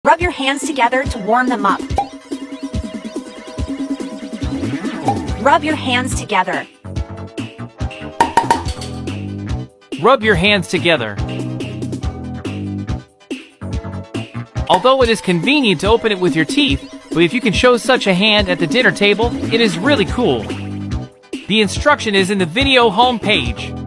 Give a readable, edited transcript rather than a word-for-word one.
Rub your hands together to warm them up. Rub your hands together. Rub your hands together. Although it is convenient to open it with your teeth, but if you can show such a hand at the dinner table, it is really cool. The instruction is in the video home page.